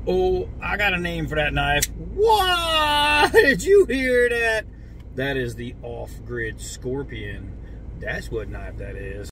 Oh, I got a name for that knife. What? Did you hear that? That is the Off-Grid Scorpion. That's what knife that is.